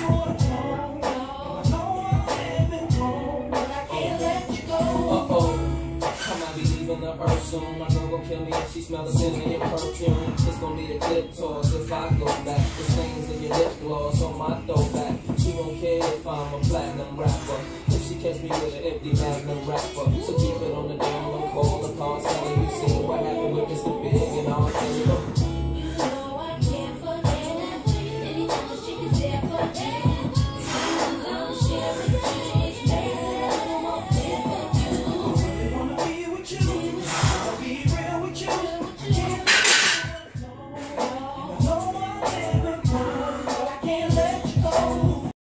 The earth soon. My girl gon' kill me if she smell the sin in your perfume. It's gon' be a clip toss if I go back. The stains in your lip gloss on my throwback. She won't care if I'm a platinum rapper. If she catch me with an empty magnum rapper. So keep it on the down